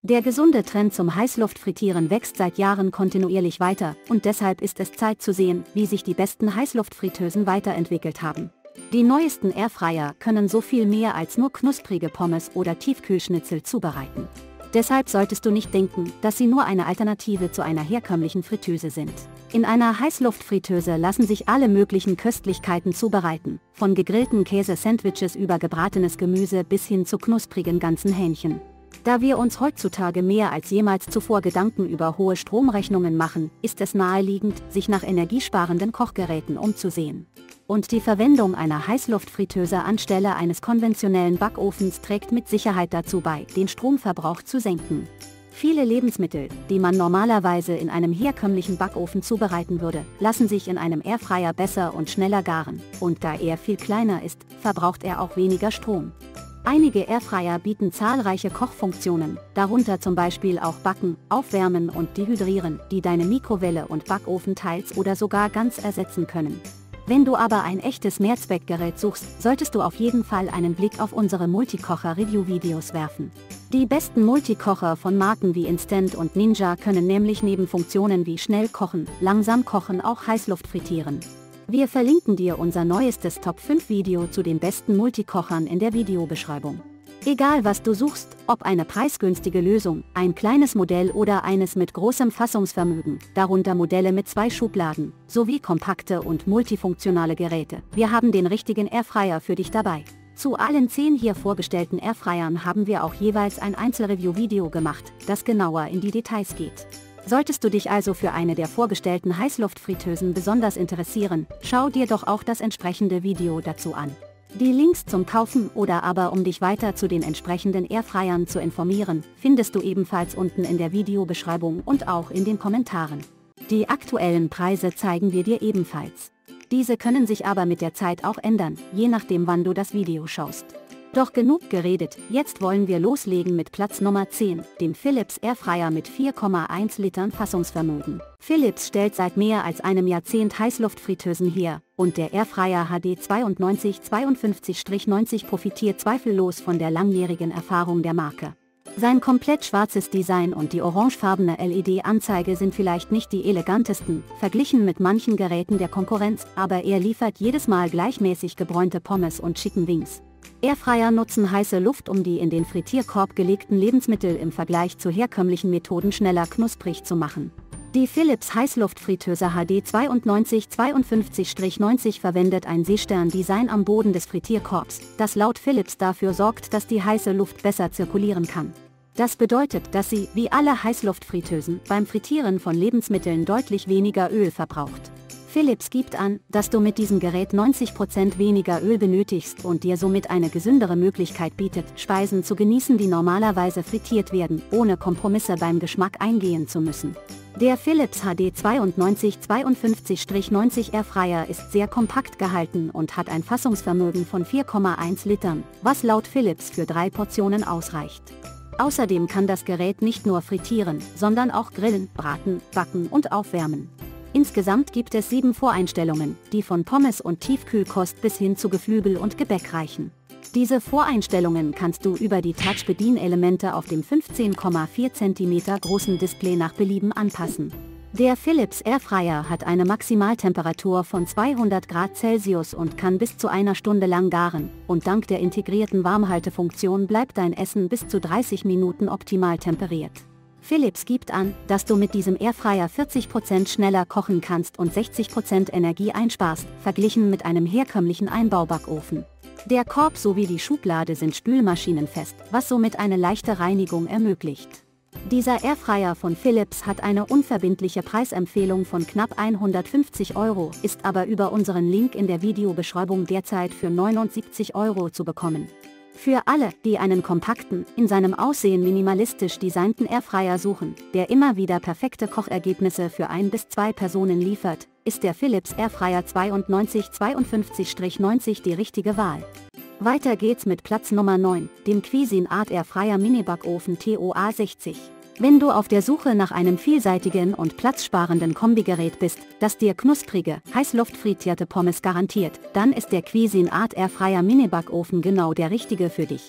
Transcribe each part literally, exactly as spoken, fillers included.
Der gesunde Trend zum Heißluftfrittieren wächst seit Jahren kontinuierlich weiter und deshalb ist es Zeit zu sehen, wie sich die besten Heißluftfritteusen weiterentwickelt haben. Die neuesten Airfryer können so viel mehr als nur knusprige Pommes oder Tiefkühlschnitzel zubereiten. Deshalb solltest du nicht denken, dass sie nur eine Alternative zu einer herkömmlichen Fritteuse sind. In einer Heißluftfritteuse lassen sich alle möglichen Köstlichkeiten zubereiten, von gegrillten Käse-Sandwiches über gebratenes Gemüse bis hin zu knusprigen ganzen Hähnchen. Da wir uns heutzutage mehr als jemals zuvor Gedanken über hohe Stromrechnungen machen, ist es naheliegend, sich nach energiesparenden Kochgeräten umzusehen. Und die Verwendung einer Heißluftfritteuse anstelle eines konventionellen Backofens trägt mit Sicherheit dazu bei, den Stromverbrauch zu senken. Viele Lebensmittel, die man normalerweise in einem herkömmlichen Backofen zubereiten würde, lassen sich in einem Airfryer besser und schneller garen, und da er viel kleiner ist, verbraucht er auch weniger Strom. Einige Airfryer bieten zahlreiche Kochfunktionen, darunter zum Beispiel auch Backen, Aufwärmen und Dehydrieren, die deine Mikrowelle und Backofen teils oder sogar ganz ersetzen können. Wenn du aber ein echtes Mehrzweckgerät suchst, solltest du auf jeden Fall einen Blick auf unsere Multikocher-Review-Videos werfen. Die besten Multikocher von Marken wie Instant und Ninja können nämlich neben Funktionen wie schnell kochen, langsam kochen auch Heißluft frittieren. Wir verlinken dir unser neuestes Top fünf Video zu den besten Multikochern in der Videobeschreibung. Egal was du suchst, ob eine preisgünstige Lösung, ein kleines Modell oder eines mit großem Fassungsvermögen, darunter Modelle mit zwei Schubladen, sowie kompakte und multifunktionale Geräte, wir haben den richtigen Airfryer für dich dabei. Zu allen zehn hier vorgestellten Airfryern haben wir auch jeweils ein Einzelreview-Video gemacht, das genauer in die Details geht. Solltest du dich also für eine der vorgestellten Heißluftfritteusen besonders interessieren, schau dir doch auch das entsprechende Video dazu an. Die Links zum Kaufen oder aber um dich weiter zu den entsprechenden Airfryern zu informieren, findest du ebenfalls unten in der Videobeschreibung und auch in den Kommentaren. Die aktuellen Preise zeigen wir dir ebenfalls. Diese können sich aber mit der Zeit auch ändern, je nachdem wann du das Video schaust. Doch genug geredet, jetzt wollen wir loslegen mit Platz Nummer zehn, dem Philips Airfryer mit vier Komma eins Litern Fassungsvermögen. Philips stellt seit mehr als einem Jahrzehnt Heißluftfritteusen her, und der Airfryer H D neunundzwanzig zweiundfünfzig neunzig profitiert zweifellos von der langjährigen Erfahrung der Marke. Sein komplett schwarzes Design und die orangefarbene L E D-Anzeige sind vielleicht nicht die elegantesten, verglichen mit manchen Geräten der Konkurrenz, aber er liefert jedes Mal gleichmäßig gebräunte Pommes und Chicken Wings. Airfryer nutzen heiße Luft, um die in den Frittierkorb gelegten Lebensmittel im Vergleich zu herkömmlichen Methoden schneller knusprig zu machen. Die Philips Heißluftfritteuse H D neunundzwanzig zweiundfünfzig neunzig verwendet ein Seestern-Design am Boden des Frittierkorbs, das laut Philips dafür sorgt, dass die heiße Luft besser zirkulieren kann. Das bedeutet, dass sie, wie alle Heißluftfritteusen, beim Frittieren von Lebensmitteln deutlich weniger Öl verbraucht. Philips gibt an, dass du mit diesem Gerät neunzig Prozent weniger Öl benötigst und dir somit eine gesündere Möglichkeit bietet, Speisen zu genießen, die normalerweise frittiert werden, ohne Kompromisse beim Geschmack eingehen zu müssen. Der Philips H D neunundzwanzig zweiundfünfzig neunzig Airfryer ist sehr kompakt gehalten und hat ein Fassungsvermögen von vier Komma eins Litern, was laut Philips für drei Portionen ausreicht. Außerdem kann das Gerät nicht nur frittieren, sondern auch grillen, braten, backen und aufwärmen. Insgesamt gibt es sieben Voreinstellungen, die von Pommes und Tiefkühlkost bis hin zu Geflügel und Gebäck reichen. Diese Voreinstellungen kannst du über die Touch-Bedienelemente auf dem fünfzehn Komma vier Zentimeter großen Display nach Belieben anpassen. Der Philips Airfryer hat eine Maximaltemperatur von zweihundert Grad Celsius und kann bis zu einer Stunde lang garen, und dank der integrierten Warmhaltefunktion bleibt dein Essen bis zu dreißig Minuten optimal temperiert. Philips gibt an, dass du mit diesem Airfryer vierzig Prozent schneller kochen kannst und sechzig Prozent Energie einsparst, verglichen mit einem herkömmlichen Einbaubackofen. Der Korb sowie die Schublade sind spülmaschinenfest, was somit eine leichte Reinigung ermöglicht. Dieser Airfryer von Philips hat eine unverbindliche Preisempfehlung von knapp hundertfünfzig Euro, ist aber über unseren Link in der Videobeschreibung derzeit für neunundsiebzig Euro zu bekommen. Für alle, die einen kompakten, in seinem Aussehen minimalistisch designten Airfryer suchen, der immer wieder perfekte Kochergebnisse für ein bis zwei Personen liefert, ist der Philips Airfryer neunundzwanzig zweiundfünfzig neunzig die richtige Wahl. Weiter geht's mit Platz Nummer neun, dem Cuisinart Airfryer Minibackofen T O A sechzig. Wenn du auf der Suche nach einem vielseitigen und platzsparenden Kombigerät bist, das dir knusprige, heißluftfrittierte Pommes garantiert, dann ist der Cuisinart Airfryer Minibackofen genau der richtige für dich.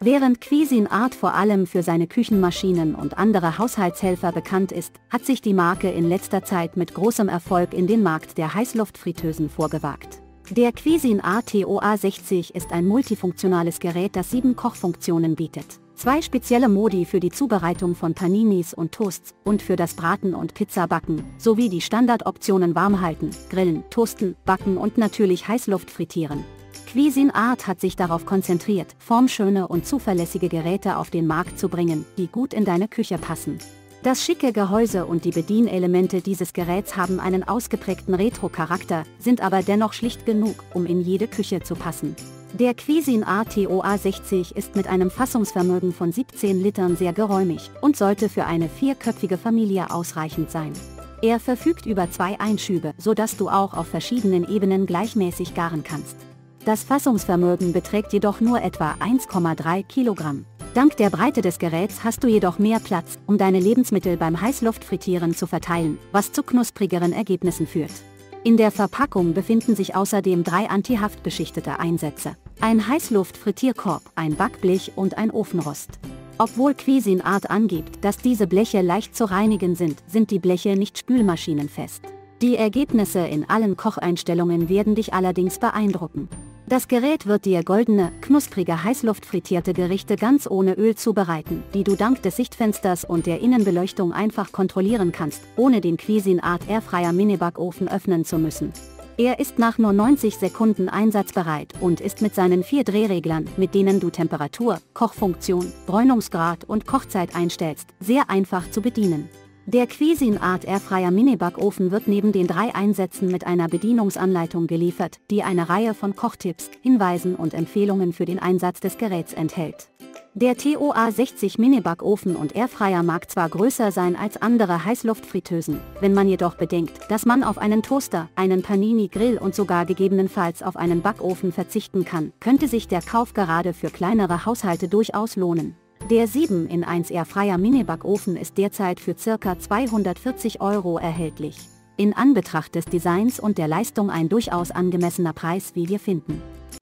Während Cuisinart vor allem für seine Küchenmaschinen und andere Haushaltshelfer bekannt ist, hat sich die Marke in letzter Zeit mit großem Erfolg in den Markt der Heißluftfritteusen vorgewagt. Der Cuisinart T O A sechzig ist ein multifunktionales Gerät, das sieben Kochfunktionen bietet. Zwei spezielle Modi für die Zubereitung von Paninis und Toasts und für das Braten und Pizzabacken, sowie die Standardoptionen Warmhalten, Grillen, Toasten, Backen und natürlich Heißluft frittieren. Cuisinart hat sich darauf konzentriert, formschöne und zuverlässige Geräte auf den Markt zu bringen, die gut in deine Küche passen. Das schicke Gehäuse und die Bedienelemente dieses Geräts haben einen ausgeprägten Retro-Charakter, sind aber dennoch schlicht genug, um in jede Küche zu passen. Der Cuisinart T O A sechzig ist mit einem Fassungsvermögen von siebzehn Litern sehr geräumig und sollte für eine vierköpfige Familie ausreichend sein. Er verfügt über zwei Einschübe, sodass du auch auf verschiedenen Ebenen gleichmäßig garen kannst. Das Fassungsvermögen beträgt jedoch nur etwa eins Komma drei Kilogramm. Dank der Breite des Geräts hast du jedoch mehr Platz, um deine Lebensmittel beim Heißluftfrittieren zu verteilen, was zu knusprigeren Ergebnissen führt. In der Verpackung befinden sich außerdem drei antihaftbeschichtete Einsätze, ein Heißluftfrittierkorb, ein Backblech und ein Ofenrost. Obwohl Cuisinart angibt, dass diese Bleche leicht zu reinigen sind, sind die Bleche nicht spülmaschinenfest. Die Ergebnisse in allen Kocheinstellungen werden dich allerdings beeindrucken. Das Gerät wird dir goldene, knusprige heißluftfrittierte Gerichte ganz ohne Öl zubereiten, die du dank des Sichtfensters und der Innenbeleuchtung einfach kontrollieren kannst, ohne den Cuisinart Airfryer Minibackofen öffnen zu müssen. Er ist nach nur neunzig Sekunden einsatzbereit und ist mit seinen vier Drehreglern, mit denen du Temperatur, Kochfunktion, Bräunungsgrad und Kochzeit einstellst, sehr einfach zu bedienen. Der Cuisinart Airfryer Minibackofen wird neben den drei Einsätzen mit einer Bedienungsanleitung geliefert, die eine Reihe von Kochtipps, Hinweisen und Empfehlungen für den Einsatz des Geräts enthält. Der T O A sechzig Minibackofen und Airfryer mag zwar größer sein als andere Heißluftfritteusen, wenn man jedoch bedenkt, dass man auf einen Toaster, einen Panini-Grill und sogar gegebenenfalls auf einen Backofen verzichten kann, könnte sich der Kauf gerade für kleinere Haushalte durchaus lohnen. Der sieben in eins Airfryer Minibackofen ist derzeit für ca. zweihundertvierzig Euro erhältlich. In Anbetracht des Designs und der Leistung ein durchaus angemessener Preis, wie wir finden.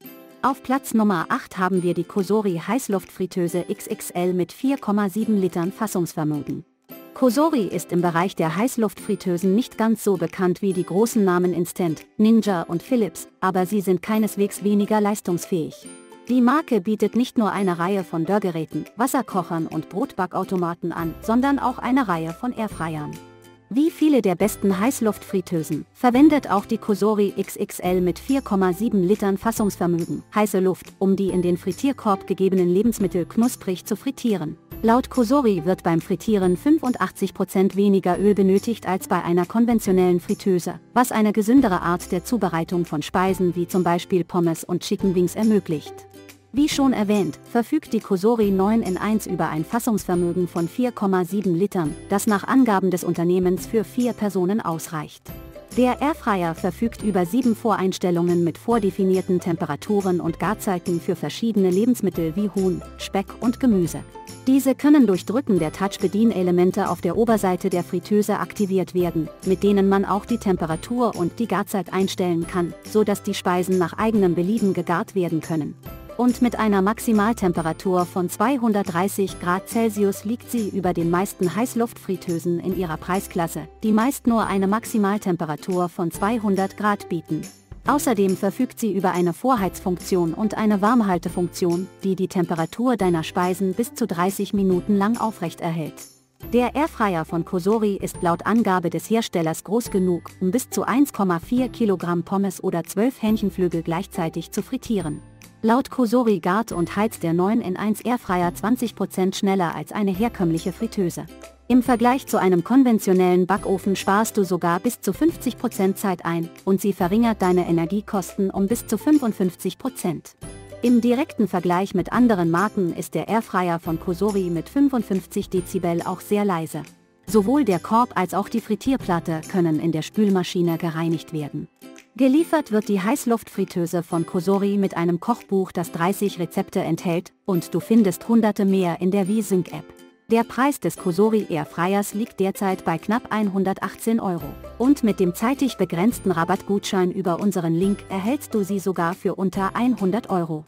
Auf Platz Nummer acht haben wir die Cosori Heißluftfritteuse X X L mit vier Komma sieben Litern Fassungsvermögen. Cosori ist im Bereich der Heißluftfritteusen nicht ganz so bekannt wie die großen Namen Instant, Ninja und Philips, aber sie sind keineswegs weniger leistungsfähig. Die Marke bietet nicht nur eine Reihe von Dörrgeräten, Wasserkochern und Brotbackautomaten an, sondern auch eine Reihe von Airfryern. Wie viele der besten Heißluftfritteusen verwendet auch die Cosori X X L mit vier Komma sieben Litern Fassungsvermögen heiße Luft, um die in den Frittierkorb gegebenen Lebensmittel knusprig zu frittieren. Laut Cosori wird beim Frittieren fünfundachtzig Prozent weniger Öl benötigt als bei einer konventionellen Fritteuse, was eine gesündere Art der Zubereitung von Speisen wie zum Beispiel Pommes und Chicken Wings ermöglicht. Wie schon erwähnt, verfügt die Cosori neun in eins über ein Fassungsvermögen von vier Komma sieben Litern, das nach Angaben des Unternehmens für vier Personen ausreicht. Der Airfryer verfügt über sieben Voreinstellungen mit vordefinierten Temperaturen und Garzeiten für verschiedene Lebensmittel wie Huhn, Speck und Gemüse. Diese können durch Drücken der Touch-Bedienelemente auf der Oberseite der Fritteuse aktiviert werden, mit denen man auch die Temperatur und die Garzeit einstellen kann, sodass die Speisen nach eigenem Belieben gegart werden können. Und mit einer Maximaltemperatur von zweihundertdreißig Grad Celsius liegt sie über den meisten Heißluftfritteusen in ihrer Preisklasse, die meist nur eine Maximaltemperatur von zweihundert Grad bieten. Außerdem verfügt sie über eine Vorheizfunktion und eine Warmhaltefunktion, die die Temperatur deiner Speisen bis zu dreißig Minuten lang aufrechterhält. Der Airfryer von Cosori ist laut Angabe des Herstellers groß genug, um bis zu eins Komma vier Kilogramm Pommes oder zwölf Hähnchenflügel gleichzeitig zu frittieren. Laut Cosori gart und heizt der neun in eins Airfryer zwanzig Prozent schneller als eine herkömmliche Fritteuse. Im Vergleich zu einem konventionellen Backofen sparst du sogar bis zu fünfzig Prozent Zeit ein und sie verringert deine Energiekosten um bis zu fünfundfünfzig Prozent. Im direkten Vergleich mit anderen Marken ist der Airfryer von Cosori mit fünfundfünfzig Dezibel auch sehr leise. Sowohl der Korb als auch die Frittierplatte können in der Spülmaschine gereinigt werden. Geliefert wird die Heißluftfritteuse von Cosori mit einem Kochbuch, das dreißig Rezepte enthält, und du findest hunderte mehr in der VSync-App. Der Preis des Cosori Airfryers liegt derzeit bei knapp hundertachtzehn Euro. Und mit dem zeitig begrenzten Rabattgutschein über unseren Link erhältst du sie sogar für unter hundert Euro.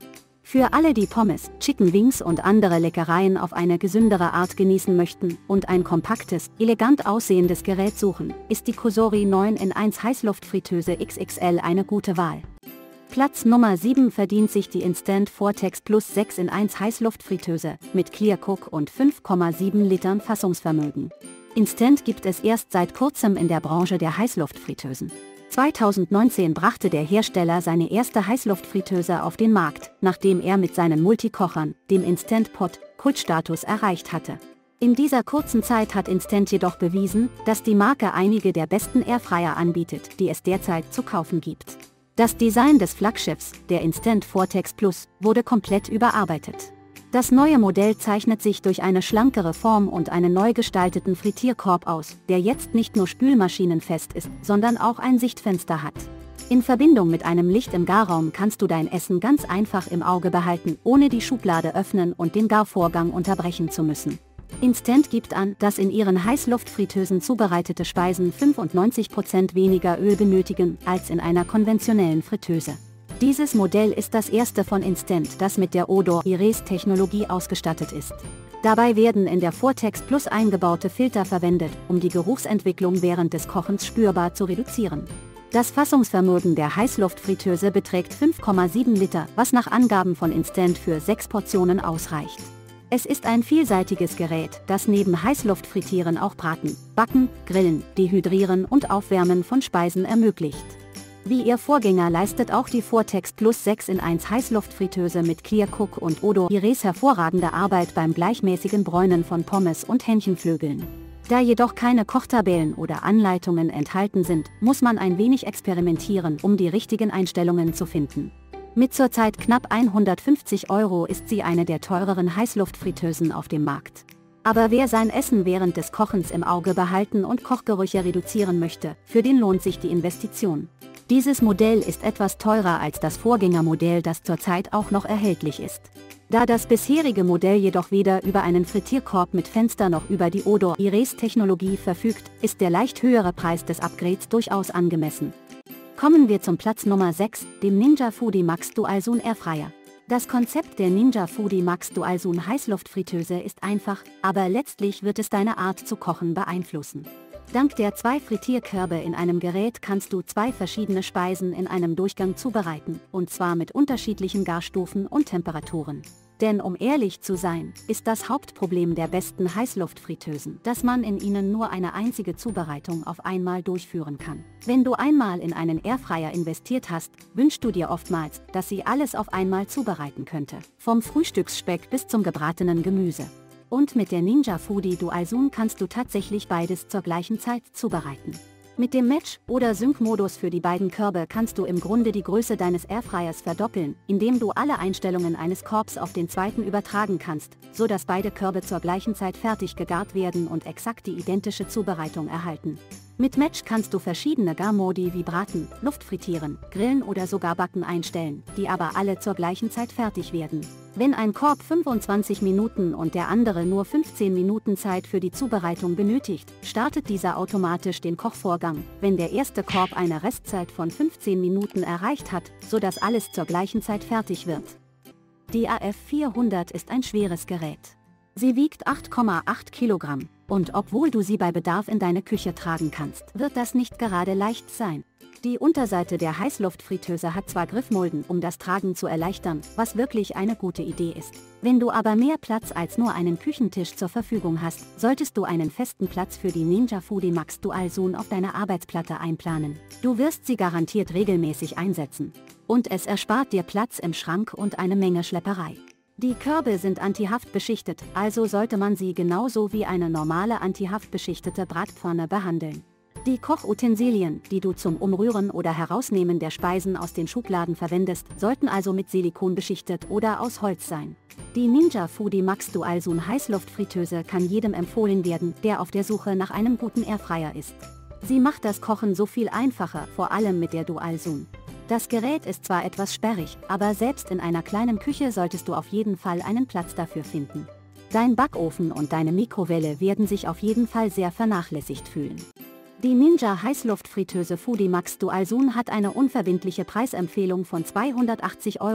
Für alle, die Pommes, Chicken Wings und andere Leckereien auf eine gesündere Art genießen möchten und ein kompaktes, elegant aussehendes Gerät suchen, ist die Cosori neun in eins Heißluftfritteuse X X L eine gute Wahl. Platz Nummer sieben verdient sich die Instant Vortex Plus sechs in eins Heißluftfritteuse mit Clear Cook und fünf Komma sieben Litern Fassungsvermögen. Instant gibt es erst seit kurzem in der Branche der Heißluftfritteusen. zweitausendneunzehn brachte der Hersteller seine erste Heißluftfritteuse auf den Markt, nachdem er mit seinen Multikochern, dem Instant Pot, Kultstatus erreicht hatte. In dieser kurzen Zeit hat Instant jedoch bewiesen, dass die Marke einige der besten Airfryer anbietet, die es derzeit zu kaufen gibt. Das Design des Flaggschiffs, der Instant Vortex Plus, wurde komplett überarbeitet. Das neue Modell zeichnet sich durch eine schlankere Form und einen neu gestalteten Frittierkorb aus, der jetzt nicht nur spülmaschinenfest ist, sondern auch ein Sichtfenster hat. In Verbindung mit einem Licht im Garraum kannst du dein Essen ganz einfach im Auge behalten, ohne die Schublade öffnen und den Garvorgang unterbrechen zu müssen. Instant gibt an, dass in ihren Heißluftfritteusen zubereitete Speisen fünfundneunzig Prozent weniger Öl benötigen als in einer konventionellen Fritteuse. Dieses Modell ist das erste von Instant, das mit der Odor-Erase-Technologie ausgestattet ist. Dabei werden in der Vortex Plus eingebaute Filter verwendet, um die Geruchsentwicklung während des Kochens spürbar zu reduzieren. Das Fassungsvermögen der Heißluftfritteuse beträgt fünf Komma sieben Liter, was nach Angaben von Instant für sechs Portionen ausreicht. Es ist ein vielseitiges Gerät, das neben Heißluftfrittieren auch Braten, Backen, Grillen, Dehydrieren und Aufwärmen von Speisen ermöglicht. Wie ihr Vorgänger leistet auch die Vortex Plus sechs in eins Heißluftfritteuse mit Clear Cook und Odor-Erase hervorragende Arbeit beim gleichmäßigen Bräunen von Pommes und Hähnchenflügeln. Da jedoch keine Kochtabellen oder Anleitungen enthalten sind, muss man ein wenig experimentieren, um die richtigen Einstellungen zu finden. Mit zurzeit knapp hundertfünfzig Euro ist sie eine der teureren Heißluftfritteusen auf dem Markt. Aber wer sein Essen während des Kochens im Auge behalten und Kochgerüche reduzieren möchte, für den lohnt sich die Investition. Dieses Modell ist etwas teurer als das Vorgängermodell, das zurzeit auch noch erhältlich ist. Da das bisherige Modell jedoch weder über einen Frittierkorb mit Fenster noch über die Odor-Erase-Technologie verfügt, ist der leicht höhere Preis des Upgrades durchaus angemessen. Kommen wir zum Platz Nummer sechs, dem Ninja Foodi Max Dualzoom Airfryer. Das Konzept der Ninja Foodi Max Dualzoom Heißluftfritteuse ist einfach, aber letztlich wird es deine Art zu kochen beeinflussen. Dank der zwei Frittierkörbe in einem Gerät kannst du zwei verschiedene Speisen in einem Durchgang zubereiten, und zwar mit unterschiedlichen Garstufen und Temperaturen. Denn um ehrlich zu sein, ist das Hauptproblem der besten Heißluftfritteusen, dass man in ihnen nur eine einzige Zubereitung auf einmal durchführen kann. Wenn du einmal in einen Airfryer investiert hast, wünschst du dir oftmals, dass sie alles auf einmal zubereiten könnte. Vom Frühstücksspeck bis zum gebratenen Gemüse. Und mit der Ninja Foodi Dualzoom kannst du tatsächlich beides zur gleichen Zeit zubereiten. Mit dem Match- oder Sync-Modus für die beiden Körbe kannst du im Grunde die Größe deines Airfryers verdoppeln, indem du alle Einstellungen eines Korbs auf den zweiten übertragen kannst, so dass beide Körbe zur gleichen Zeit fertig gegart werden und exakt die identische Zubereitung erhalten. Mit Match kannst du verschiedene Garmodi wie Braten, Luftfrittieren, Grillen oder sogar Backen einstellen, die aber alle zur gleichen Zeit fertig werden. Wenn ein Korb fünfundzwanzig Minuten und der andere nur fünfzehn Minuten Zeit für die Zubereitung benötigt, startet dieser automatisch den Kochvorgang, wenn der erste Korb eine Restzeit von fünfzehn Minuten erreicht hat, sodass alles zur gleichen Zeit fertig wird. Die A F vierhundert ist ein schweres Gerät. Sie wiegt acht Komma acht Kilogramm, und obwohl du sie bei Bedarf in deine Küche tragen kannst, wird das nicht gerade leicht sein. Die Unterseite der Heißluftfritteuse hat zwar Griffmulden, um das Tragen zu erleichtern, was wirklich eine gute Idee ist. Wenn du aber mehr Platz als nur einen Küchentisch zur Verfügung hast, solltest du einen festen Platz für die Ninja Foodi Max Dualzoom auf deiner Arbeitsplatte einplanen. Du wirst sie garantiert regelmäßig einsetzen. Und es erspart dir Platz im Schrank und eine Menge Schlepperei. Die Körbe sind antihaft beschichtet, also sollte man sie genauso wie eine normale antihaft beschichtete Bratpfanne behandeln. Die Kochutensilien, die du zum Umrühren oder Herausnehmen der Speisen aus den Schubladen verwendest, sollten also mit Silikon beschichtet oder aus Holz sein. Die Ninja Foodi Max Dualzoom Heißluftfritteuse kann jedem empfohlen werden, der auf der Suche nach einem guten Airfryer ist. Sie macht das Kochen so viel einfacher, vor allem mit der Dualzoom. Das Gerät ist zwar etwas sperrig, aber selbst in einer kleinen Küche solltest du auf jeden Fall einen Platz dafür finden. Dein Backofen und deine Mikrowelle werden sich auf jeden Fall sehr vernachlässigt fühlen. Die Ninja Heißluftfritteuse Foodi Max Dualzoom hat eine unverbindliche Preisempfehlung von zweihundertachtzig Euro,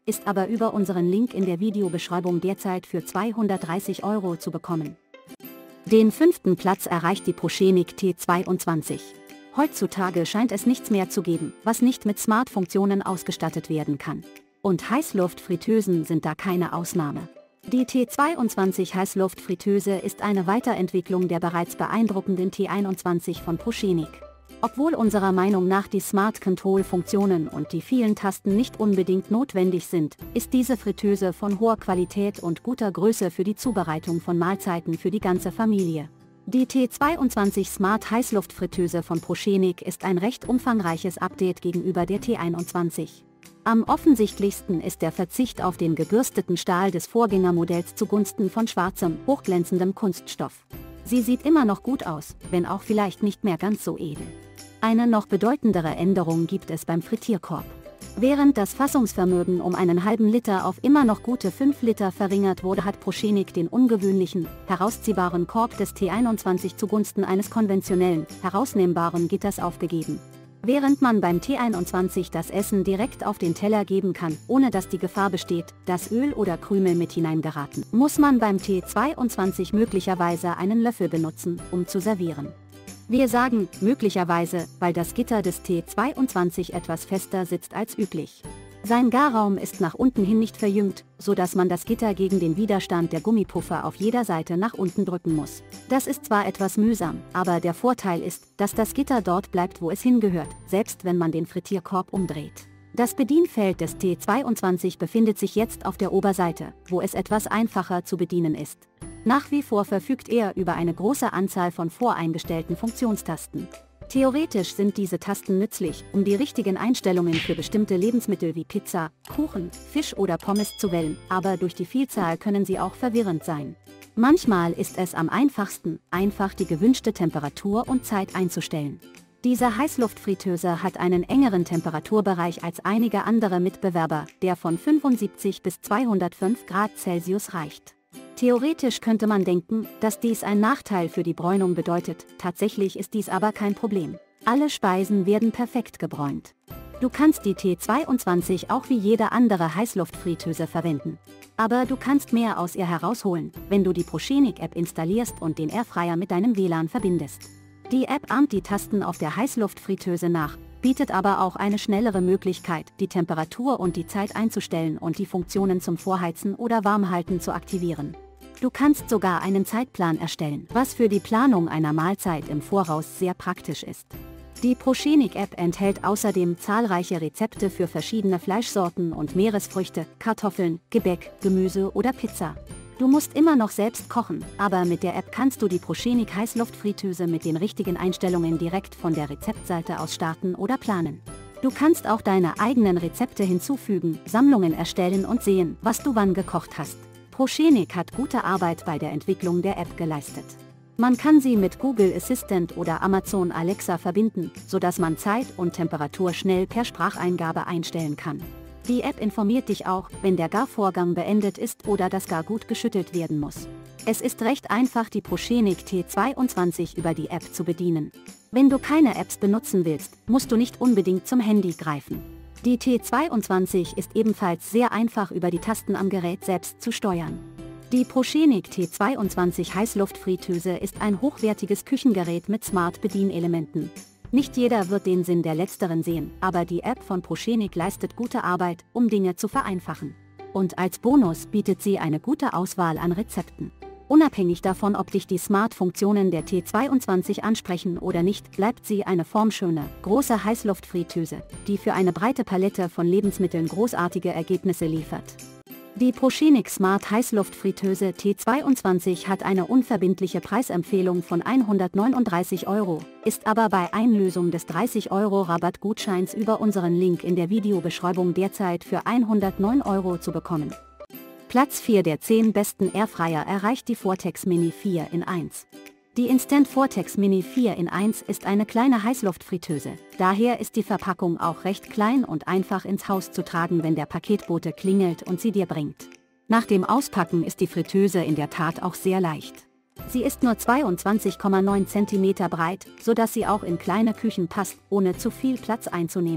ist aber über unseren Link in der Videobeschreibung derzeit für zweihundertdreißig Euro zu bekommen. Den fünften Platz erreicht die Proschenic T zweiundzwanzig. Heutzutage scheint es nichts mehr zu geben, was nicht mit Smart-Funktionen ausgestattet werden kann. Und Heißluftfritteusen sind da keine Ausnahme. Die T zweiundzwanzig Heißluftfritteuse ist eine Weiterentwicklung der bereits beeindruckenden T einundzwanzig von Proschenic. Obwohl unserer Meinung nach die Smart Control-Funktionen und die vielen Tasten nicht unbedingt notwendig sind, ist diese Fritteuse von hoher Qualität und guter Größe für die Zubereitung von Mahlzeiten für die ganze Familie. Die T zweiundzwanzig Smart Heißluftfritteuse von Proschenic ist ein recht umfangreiches Update gegenüber der T einundzwanzig. Am offensichtlichsten ist der Verzicht auf den gebürsteten Stahl des Vorgängermodells zugunsten von schwarzem, hochglänzendem Kunststoff. Sie sieht immer noch gut aus, wenn auch vielleicht nicht mehr ganz so edel. Eine noch bedeutendere Änderung gibt es beim Frittierkorb. Während das Fassungsvermögen um einen halben Liter auf immer noch gute fünf Liter verringert wurde, hat Proschenic den ungewöhnlichen, herausziehbaren Korb des T einundzwanzig zugunsten eines konventionellen, herausnehmbaren Gitters aufgegeben. Während man beim T einundzwanzig das Essen direkt auf den Teller geben kann, ohne dass die Gefahr besteht, dass Öl oder Krümel mit hineingeraten, muss man beim T zweiundzwanzig möglicherweise einen Löffel benutzen, um zu servieren. Wir sagen möglicherweise, weil das Gitter des T zweiundzwanzig etwas fester sitzt als üblich. Sein Garraum ist nach unten hin nicht verjüngt, so dass man das Gitter gegen den Widerstand der Gummipuffer auf jeder Seite nach unten drücken muss. Das ist zwar etwas mühsam, aber der Vorteil ist, dass das Gitter dort bleibt, wo es hingehört, selbst wenn man den Frittierkorb umdreht. Das Bedienfeld des T zweiundzwanzig befindet sich jetzt auf der Oberseite, wo es etwas einfacher zu bedienen ist. Nach wie vor verfügt er über eine große Anzahl von voreingestellten Funktionstasten. Theoretisch sind diese Tasten nützlich, um die richtigen Einstellungen für bestimmte Lebensmittel wie Pizza, Kuchen, Fisch oder Pommes zu wählen, aber durch die Vielzahl können sie auch verwirrend sein. Manchmal ist es am einfachsten, einfach die gewünschte Temperatur und Zeit einzustellen. Diese Heißluftfritteuse hat einen engeren Temperaturbereich als einige andere Mitbewerber, der von fünfundsiebzig bis zweihundertfünf Grad Celsius reicht. Theoretisch könnte man denken, dass dies ein Nachteil für die Bräunung bedeutet, tatsächlich ist dies aber kein Problem. Alle Speisen werden perfekt gebräunt. Du kannst die T zweiundzwanzig auch wie jede andere Heißluftfritteuse verwenden. Aber du kannst mehr aus ihr herausholen, wenn du die Proschenic-App installierst und den Airfryer mit deinem W L A N verbindest. Die App ahmt die Tasten auf der Heißluftfritteuse nach, bietet aber auch eine schnellere Möglichkeit, die Temperatur und die Zeit einzustellen und die Funktionen zum Vorheizen oder Warmhalten zu aktivieren. Du kannst sogar einen Zeitplan erstellen, was für die Planung einer Mahlzeit im Voraus sehr praktisch ist. Die Proschenic-App enthält außerdem zahlreiche Rezepte für verschiedene Fleischsorten und Meeresfrüchte, Kartoffeln, Gebäck, Gemüse oder Pizza. Du musst immer noch selbst kochen, aber mit der App kannst du die Proschenic Heißluftfritteuse mit den richtigen Einstellungen direkt von der Rezeptseite aus starten oder planen. Du kannst auch deine eigenen Rezepte hinzufügen, Sammlungen erstellen und sehen, was du wann gekocht hast. Proschenic hat gute Arbeit bei der Entwicklung der App geleistet. Man kann sie mit Google Assistant oder Amazon Alexa verbinden, sodass man Zeit und Temperatur schnell per Spracheingabe einstellen kann. Die App informiert dich auch, wenn der Garvorgang beendet ist oder das Gar gut geschüttelt werden muss. Es ist recht einfach, die Proschenic T zweiundzwanzig über die App zu bedienen. Wenn du keine Apps benutzen willst, musst du nicht unbedingt zum Handy greifen. Die T zweiundzwanzig ist ebenfalls sehr einfach über die Tasten am Gerät selbst zu steuern. Die Proschenic T zweiundzwanzig Heißluftfritteuse ist ein hochwertiges Küchengerät mit Smart-Bedienelementen. Nicht jeder wird den Sinn der letzteren sehen, aber die App von Proschenic leistet gute Arbeit, um Dinge zu vereinfachen. Und als Bonus bietet sie eine gute Auswahl an Rezepten. Unabhängig davon, ob dich die Smart-Funktionen der T zweiundzwanzig ansprechen oder nicht, bleibt sie eine formschöne, große Heißluftfritteuse, die für eine breite Palette von Lebensmitteln großartige Ergebnisse liefert. Die Proschenic Smart Heißluftfritteuse T zweiundzwanzig hat eine unverbindliche Preisempfehlung von hundertneununddreißig Euro, ist aber bei Einlösung des dreißig Euro Rabattgutscheins über unseren Link in der Videobeschreibung derzeit für hundertneun Euro zu bekommen. Platz vier der zehn besten Airfryer erreicht die Vortex Mini vier in eins. Die Instant Vortex Mini vier in eins ist eine kleine Heißluftfritteuse, daher ist die Verpackung auch recht klein und einfach ins Haus zu tragen, wenn der Paketbote klingelt und sie dir bringt. Nach dem Auspacken ist die Fritteuse in der Tat auch sehr leicht. Sie ist nur zweiundzwanzig Komma neun Zentimeter breit, sodass sie auch in kleine Küchen passt, ohne zu viel Platz einzunehmen.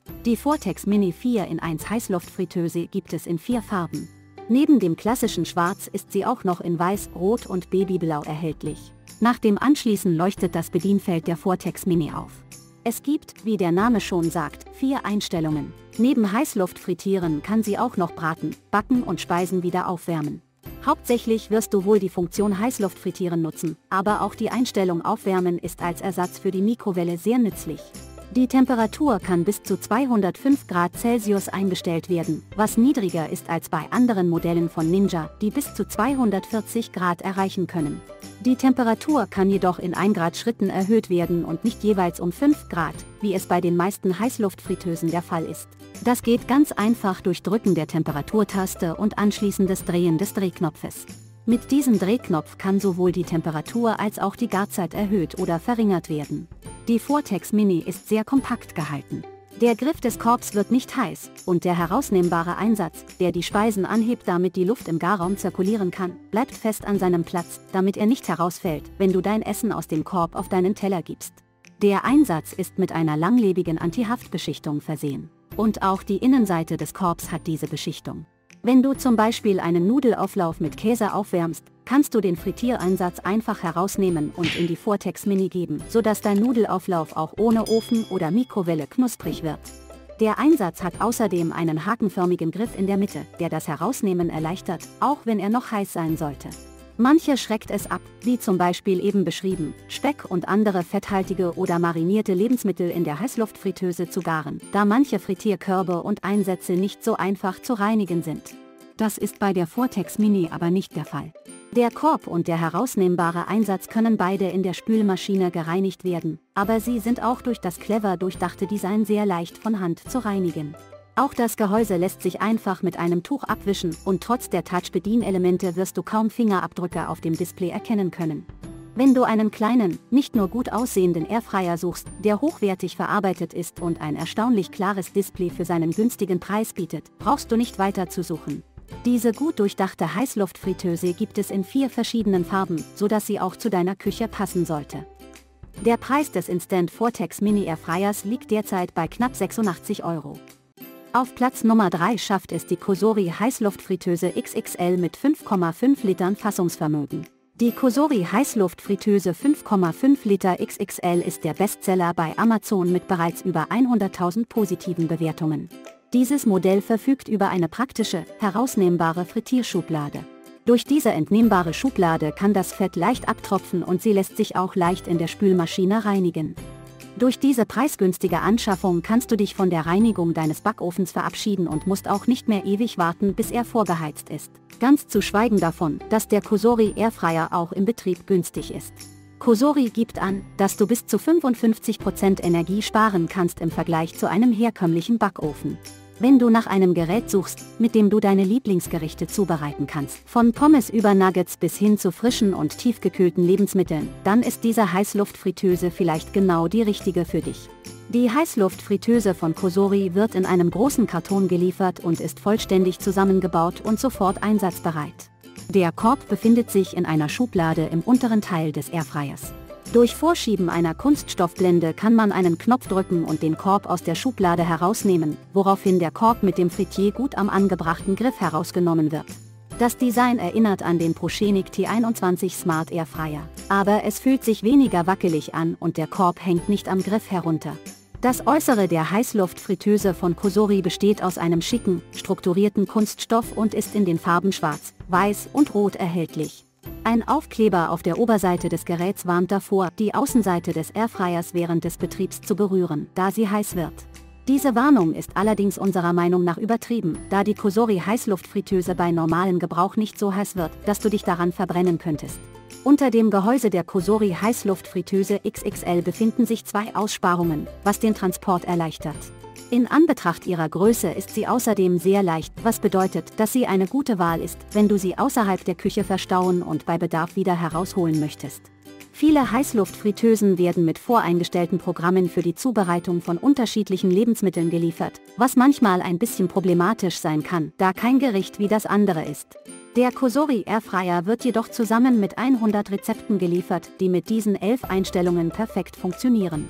Die Vortex Mini vier in eins Heißluftfritteuse gibt es in vier Farben. Neben dem klassischen Schwarz ist sie auch noch in Weiß, Rot und Babyblau erhältlich. Nach dem Anschließen leuchtet das Bedienfeld der Vortex Mini auf. Es gibt, wie der Name schon sagt, vier Einstellungen. Neben Heißluftfrittieren kann sie auch noch braten, backen und Speisen wieder aufwärmen. Hauptsächlich wirst du wohl die Funktion Heißluftfrittieren nutzen, aber auch die Einstellung Aufwärmen ist als Ersatz für die Mikrowelle sehr nützlich. Die Temperatur kann bis zu zweihundertfünf Grad Celsius eingestellt werden, was niedriger ist als bei anderen Modellen von Ninja, die bis zu zweihundertvierzig Grad erreichen können. Die Temperatur kann jedoch in ein Grad Schritten erhöht werden und nicht jeweils um fünf Grad, wie es bei den meisten Heißluftfritteusen der Fall ist. Das geht ganz einfach durch Drücken der Temperaturtaste und anschließendes Drehen des Drehknopfes. Mit diesem Drehknopf kann sowohl die Temperatur als auch die Garzeit erhöht oder verringert werden. Die Vortex Mini ist sehr kompakt gehalten. Der Griff des Korbs wird nicht heiß und der herausnehmbare Einsatz, der die Speisen anhebt, damit die Luft im Garraum zirkulieren kann, bleibt fest an seinem Platz, damit er nicht herausfällt, wenn du dein Essen aus dem Korb auf deinen Teller gibst. Der Einsatz ist mit einer langlebigen Antihaftbeschichtung versehen. Und auch die Innenseite des Korbs hat diese Beschichtung. Wenn du zum Beispiel einen Nudelauflauf mit Käse aufwärmst, kannst du den Frittiereinsatz einfach herausnehmen und in die Vortex Mini geben, sodass dein Nudelauflauf auch ohne Ofen oder Mikrowelle knusprig wird. Der Einsatz hat außerdem einen hakenförmigen Griff in der Mitte, der das Herausnehmen erleichtert, auch wenn er noch heiß sein sollte. Manche schreckt es ab, wie zum Beispiel eben beschrieben, Speck und andere fetthaltige oder marinierte Lebensmittel in der Heißluftfritteuse zu garen, da manche Frittierkörbe und Einsätze nicht so einfach zu reinigen sind. Das ist bei der Vortex Mini aber nicht der Fall. Der Korb und der herausnehmbare Einsatz können beide in der Spülmaschine gereinigt werden, aber sie sind auch durch das clever durchdachte Design sehr leicht von Hand zu reinigen. Auch das Gehäuse lässt sich einfach mit einem Tuch abwischen und trotz der Touch-Bedienelemente wirst du kaum Fingerabdrücke auf dem Display erkennen können. Wenn du einen kleinen, nicht nur gut aussehenden Airfryer suchst, der hochwertig verarbeitet ist und ein erstaunlich klares Display für seinen günstigen Preis bietet, brauchst du nicht weiter zu suchen. Diese gut durchdachte Heißluftfritteuse gibt es in vier verschiedenen Farben, sodass sie auch zu deiner Küche passen sollte. Der Preis des Instant Vortex Mini Airfryers liegt derzeit bei knapp sechsundachtzig Euro. Auf Platz Nummer drei schafft es die Cosori Heißluftfritteuse X X L mit fünf Komma fünf Litern Fassungsvermögen. Die Cosori Heißluftfritteuse fünf Komma fünf Liter X X L ist der Bestseller bei Amazon mit bereits über hunderttausend positiven Bewertungen. Dieses Modell verfügt über eine praktische, herausnehmbare Frittierschublade. Durch diese entnehmbare Schublade kann das Fett leicht abtropfen und sie lässt sich auch leicht in der Spülmaschine reinigen. Durch diese preisgünstige Anschaffung kannst du dich von der Reinigung deines Backofens verabschieden und musst auch nicht mehr ewig warten, bis er vorgeheizt ist. Ganz zu schweigen davon, dass der Cosori Airfryer auch im Betrieb günstig ist. Cosori gibt an, dass du bis zu fünfundfünfzig Prozent Energie sparen kannst im Vergleich zu einem herkömmlichen Backofen. Wenn du nach einem Gerät suchst, mit dem du deine Lieblingsgerichte zubereiten kannst, von Pommes über Nuggets bis hin zu frischen und tiefgekühlten Lebensmitteln, dann ist diese Heißluftfritteuse vielleicht genau die richtige für dich. Die Heißluftfritteuse von Cosori wird in einem großen Karton geliefert und ist vollständig zusammengebaut und sofort einsatzbereit. Der Korb befindet sich in einer Schublade im unteren Teil des Airfryers. Durch Vorschieben einer Kunststoffblende kann man einen Knopf drücken und den Korb aus der Schublade herausnehmen, woraufhin der Korb mit dem Frittier gut am angebrachten Griff herausgenommen wird. Das Design erinnert an den Proschenic T einundzwanzig Smart Airfryer, aber es fühlt sich weniger wackelig an und der Korb hängt nicht am Griff herunter. Das Äußere der Heißluftfritteuse von Cosori besteht aus einem schicken, strukturierten Kunststoff und ist in den Farben Schwarz, Weiß und Rot erhältlich. Ein Aufkleber auf der Oberseite des Geräts warnt davor, die Außenseite des Airfryers während des Betriebs zu berühren, da sie heiß wird. Diese Warnung ist allerdings unserer Meinung nach übertrieben, da die Cosori Heißluftfritteuse bei normalem Gebrauch nicht so heiß wird, dass du dich daran verbrennen könntest. Unter dem Gehäuse der Cosori Heißluftfritteuse X X L befinden sich zwei Aussparungen, was den Transport erleichtert. In Anbetracht ihrer Größe ist sie außerdem sehr leicht, was bedeutet, dass sie eine gute Wahl ist, wenn du sie außerhalb der Küche verstauen und bei Bedarf wieder herausholen möchtest. Viele Heißluftfritteusen werden mit voreingestellten Programmen für die Zubereitung von unterschiedlichen Lebensmitteln geliefert, was manchmal ein bisschen problematisch sein kann, da kein Gericht wie das andere ist. Der Cosori Airfryer wird jedoch zusammen mit hundert Rezepten geliefert, die mit diesen elf Einstellungen perfekt funktionieren.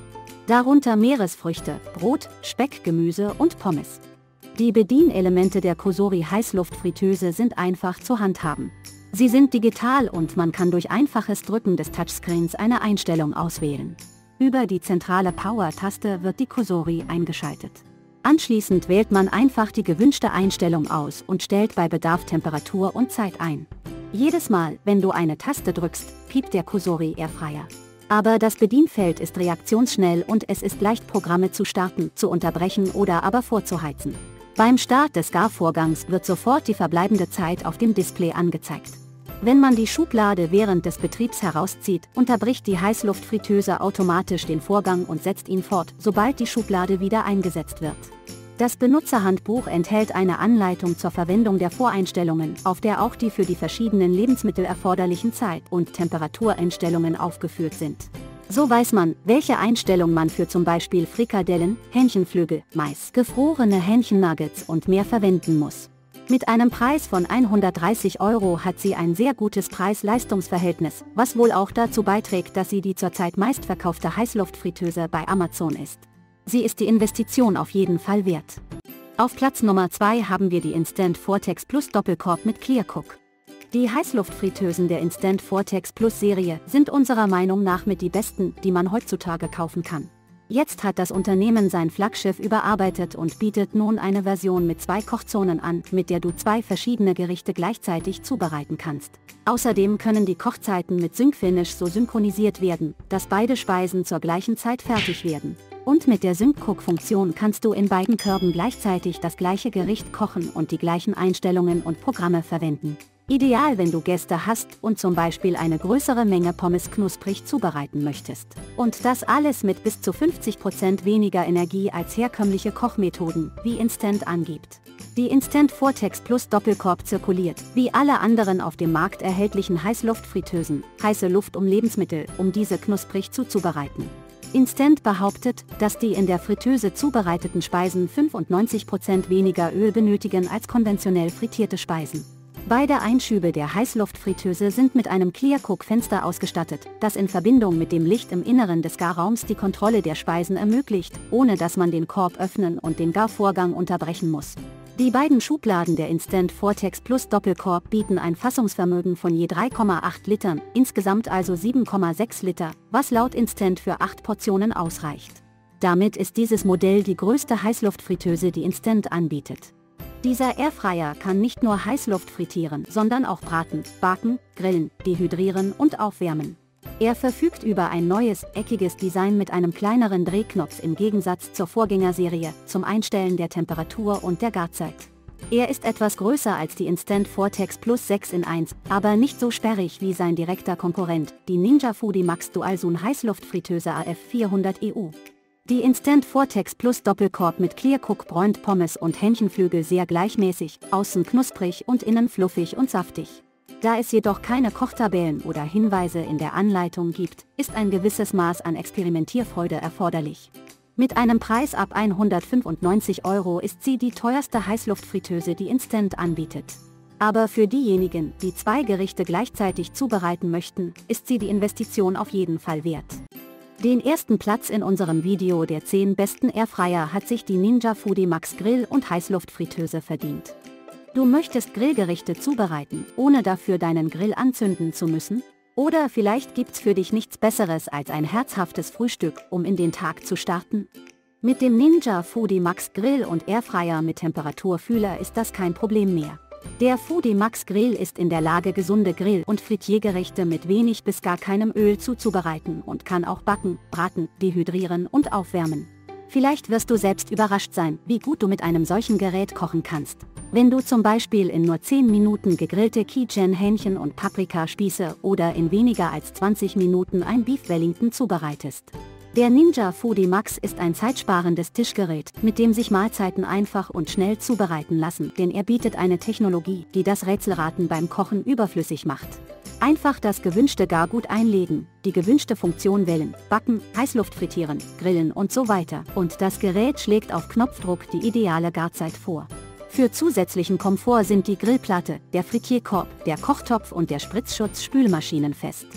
Darunter Meeresfrüchte, Brot, Speck, Gemüse und Pommes. Die Bedienelemente der Cosori Heißluftfritteuse sind einfach zu handhaben. Sie sind digital und man kann durch einfaches Drücken des Touchscreens eine Einstellung auswählen. Über die zentrale Power-Taste wird die Cosori eingeschaltet. Anschließend wählt man einfach die gewünschte Einstellung aus und stellt bei Bedarf Temperatur und Zeit ein. Jedes Mal, wenn du eine Taste drückst, piept der Cosori Airfryer. Aber das Bedienfeld ist reaktionsschnell und es ist leicht, Programme zu starten, zu unterbrechen oder aber vorzuheizen. Beim Start des Garvorgangs wird sofort die verbleibende Zeit auf dem Display angezeigt. Wenn man die Schublade während des Betriebs herauszieht, unterbricht die Heißluftfritteuse automatisch den Vorgang und setzt ihn fort, sobald die Schublade wieder eingesetzt wird. Das Benutzerhandbuch enthält eine Anleitung zur Verwendung der Voreinstellungen, auf der auch die für die verschiedenen Lebensmittel erforderlichen Zeit- und Temperatureinstellungen aufgeführt sind. So weiß man, welche Einstellung man für zum Beispiel Frikadellen, Hähnchenflügel, Mais, gefrorene Hähnchennuggets und mehr verwenden muss. Mit einem Preis von hundertdreißig Euro hat sie ein sehr gutes Preis-Leistungs-Verhältnis, was wohl auch dazu beiträgt, dass sie die zurzeit meistverkaufte Heißluftfritteuse bei Amazon ist. Sie ist die Investition auf jeden Fall wert. Auf Platz Nummer zwei haben wir die Instant Vortex Plus Doppelkorb mit Clear Cook. Die Heißluftfritteusen der Instant Vortex Plus Serie sind unserer Meinung nach mit die besten, die man heutzutage kaufen kann. Jetzt hat das Unternehmen sein Flaggschiff überarbeitet und bietet nun eine Version mit zwei Kochzonen an, mit der du zwei verschiedene Gerichte gleichzeitig zubereiten kannst. Außerdem können die Kochzeiten mit Sync-Finish so synchronisiert werden, dass beide Speisen zur gleichen Zeit fertig werden. Und mit der Sync-Cook-Funktion kannst du in beiden Körben gleichzeitig das gleiche Gericht kochen und die gleichen Einstellungen und Programme verwenden. Ideal, wenn du Gäste hast und zum Beispiel eine größere Menge Pommes knusprig zubereiten möchtest. Und das alles mit bis zu fünfzig Prozent weniger Energie als herkömmliche Kochmethoden, wie Instant angibt. Die Instant Vortex Plus Doppelkorb zirkuliert, wie alle anderen auf dem Markt erhältlichen Heißluftfritteusen, heiße Luft um Lebensmittel, um diese knusprig zuzubereiten. Instant behauptet, dass die in der Fritteuse zubereiteten Speisen fünfundneunzig Prozent weniger Öl benötigen als konventionell frittierte Speisen. Beide Einschübe der Heißluftfritteuse sind mit einem Clear Cook Fenster ausgestattet, das in Verbindung mit dem Licht im Inneren des Garraums die Kontrolle der Speisen ermöglicht, ohne dass man den Korb öffnen und den Garvorgang unterbrechen muss. Die beiden Schubladen der Instant Vortex Plus Doppelkorb bieten ein Fassungsvermögen von je drei Komma acht Litern, insgesamt also sieben Komma sechs Liter, was laut Instant für acht Portionen ausreicht. Damit ist dieses Modell die größte Heißluftfritteuse, die Instant anbietet. Dieser Airfryer kann nicht nur Heißluft frittieren, sondern auch braten, backen, grillen, dehydrieren und aufwärmen. Er verfügt über ein neues, eckiges Design mit einem kleineren Drehknopf im Gegensatz zur Vorgängerserie, zum Einstellen der Temperatur und der Garzeit. Er ist etwas größer als die Instant Vortex Plus sechs in eins, aber nicht so sperrig wie sein direkter Konkurrent, die Ninja Foodi Max Dualsun Heißluftfritteuse A F vierhundert E U. Die Instant Vortex Plus Doppelkorb mit Clear Cook bräunt Pommes und Hähnchenflügel sehr gleichmäßig, außen knusprig und innen fluffig und saftig. Da es jedoch keine Kochtabellen oder Hinweise in der Anleitung gibt, ist ein gewisses Maß an Experimentierfreude erforderlich. Mit einem Preis ab hundertfünfundneunzig Euro ist sie die teuerste Heißluftfritteuse, die Instant anbietet. Aber für diejenigen, die zwei Gerichte gleichzeitig zubereiten möchten, ist sie die Investition auf jeden Fall wert. Den ersten Platz in unserem Video der zehn besten Airfryer hat sich die Ninja Foodi Max Grill- und Heißluftfritteuse verdient. Du möchtest Grillgerichte zubereiten, ohne dafür deinen Grill anzünden zu müssen? Oder vielleicht gibt's für dich nichts Besseres als ein herzhaftes Frühstück, um in den Tag zu starten? Mit dem Ninja Foodi Max Grill- und Airfryer mit Temperaturfühler ist das kein Problem mehr. Der Foodi Max Grill ist in der Lage, gesunde Grill- und Frittiergerichte mit wenig bis gar keinem Öl zuzubereiten und kann auch backen, braten, dehydrieren und aufwärmen. Vielleicht wirst du selbst überrascht sein, wie gut du mit einem solchen Gerät kochen kannst. Wenn du zum Beispiel in nur zehn Minuten gegrillte Cajun-Hähnchen und Paprikaspieße oder in weniger als zwanzig Minuten ein Beef Wellington zubereitest. Der Ninja Foodi Max ist ein zeitsparendes Tischgerät, mit dem sich Mahlzeiten einfach und schnell zubereiten lassen, denn er bietet eine Technologie, die das Rätselraten beim Kochen überflüssig macht. Einfach das gewünschte Gargut einlegen, die gewünschte Funktion wählen, backen, Heißluft frittieren, grillen und so weiter, und das Gerät schlägt auf Knopfdruck die ideale Garzeit vor. Für zusätzlichen Komfort sind die Grillplatte, der Frittierkorb, der Kochtopf und der Spritzschutz spülmaschinenfest.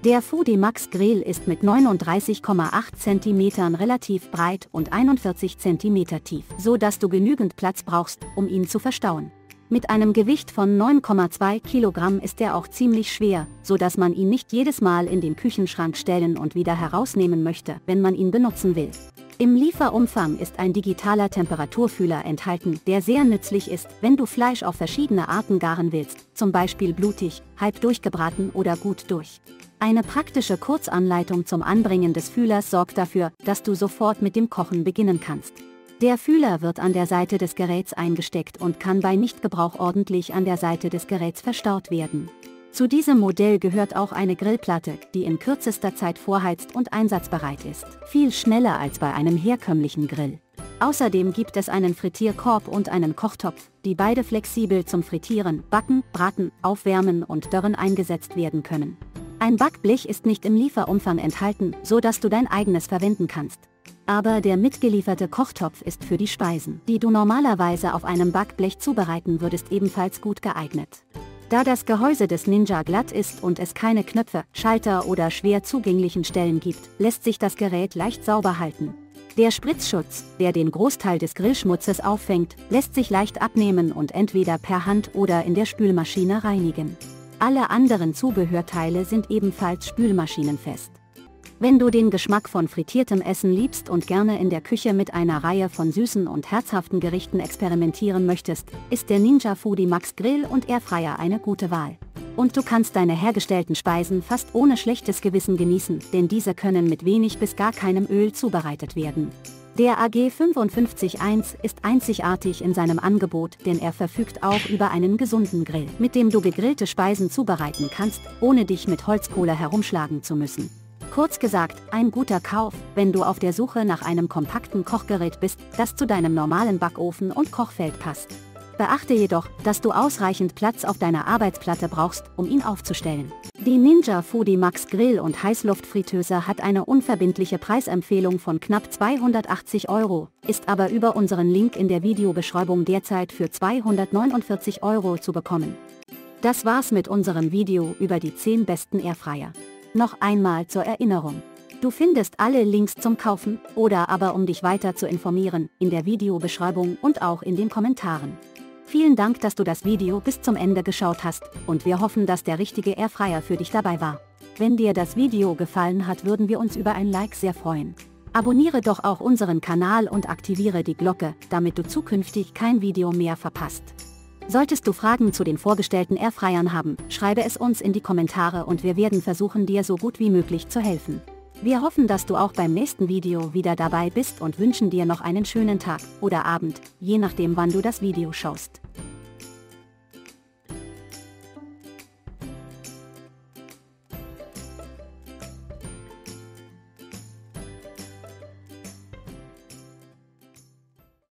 Der Foodimax Grill ist mit neununddreißig Komma acht Zentimetern relativ breit und einundvierzig Zentimeter tief, so dass du genügend Platz brauchst, um ihn zu verstauen. Mit einem Gewicht von neun Komma zwei Kilogramm ist er auch ziemlich schwer, so dass man ihn nicht jedes Mal in den Küchenschrank stellen und wieder herausnehmen möchte, wenn man ihn benutzen will. Im Lieferumfang ist ein digitaler Temperaturfühler enthalten, der sehr nützlich ist, wenn du Fleisch auf verschiedene Arten garen willst, zum Beispiel blutig, halb durchgebraten oder gut durch. Eine praktische Kurzanleitung zum Anbringen des Fühlers sorgt dafür, dass du sofort mit dem Kochen beginnen kannst. Der Fühler wird an der Seite des Geräts eingesteckt und kann bei Nichtgebrauch ordentlich an der Seite des Geräts verstaut werden. Zu diesem Modell gehört auch eine Grillplatte, die in kürzester Zeit vorheizt und einsatzbereit ist. Viel schneller als bei einem herkömmlichen Grill. Außerdem gibt es einen Frittierkorb und einen Kochtopf, die beide flexibel zum Frittieren, Backen, Braten, Aufwärmen und Dörren eingesetzt werden können. Ein Backblech ist nicht im Lieferumfang enthalten, so dass du dein eigenes verwenden kannst. Aber der mitgelieferte Kochtopf ist für die Speisen, die du normalerweise auf einem Backblech zubereiten würdest, ebenfalls gut geeignet. Da das Gehäuse des Ninja glatt ist und es keine Knöpfe, Schalter oder schwer zugänglichen Stellen gibt, lässt sich das Gerät leicht sauber halten. Der Spritzschutz, der den Großteil des Grillschmutzes auffängt, lässt sich leicht abnehmen und entweder per Hand oder in der Spülmaschine reinigen. Alle anderen Zubehörteile sind ebenfalls spülmaschinenfest. Wenn du den Geschmack von frittiertem Essen liebst und gerne in der Küche mit einer Reihe von süßen und herzhaften Gerichten experimentieren möchtest, ist der Ninja Foodimax Grill und Airfryer eine gute Wahl. Und du kannst deine hergestellten Speisen fast ohne schlechtes Gewissen genießen, denn diese können mit wenig bis gar keinem Öl zubereitet werden. Der A G fünf fünf eins ist einzigartig in seinem Angebot, denn er verfügt auch über einen gesunden Grill, mit dem du gegrillte Speisen zubereiten kannst, ohne dich mit Holzkohle herumschlagen zu müssen. Kurz gesagt, ein guter Kauf, wenn du auf der Suche nach einem kompakten Kochgerät bist, das zu deinem normalen Backofen und Kochfeld passt. Beachte jedoch, dass du ausreichend Platz auf deiner Arbeitsplatte brauchst, um ihn aufzustellen. Die Ninja Foodimax Grill und Heißluftfritteuse hat eine unverbindliche Preisempfehlung von knapp zweihundertachtzig Euro, ist aber über unseren Link in der Videobeschreibung derzeit für zweihundertneunundvierzig Euro zu bekommen. Das war's mit unserem Video über die zehn besten Airfryer. Noch einmal zur Erinnerung. Du findest alle Links zum Kaufen oder aber um dich weiter zu informieren, in der Videobeschreibung und auch in den Kommentaren. Vielen Dank, dass du das Video bis zum Ende geschaut hast und wir hoffen, dass der richtige Airfryer für dich dabei war. Wenn dir das Video gefallen hat, würden wir uns über ein Like sehr freuen. Abonniere doch auch unseren Kanal und aktiviere die Glocke, damit du zukünftig kein Video mehr verpasst. Solltest du Fragen zu den vorgestellten Airfryern haben, schreibe es uns in die Kommentare und wir werden versuchen, dir so gut wie möglich zu helfen. Wir hoffen, dass du auch beim nächsten Video wieder dabei bist und wünschen dir noch einen schönen Tag oder Abend, je nachdem wann du das Video schaust.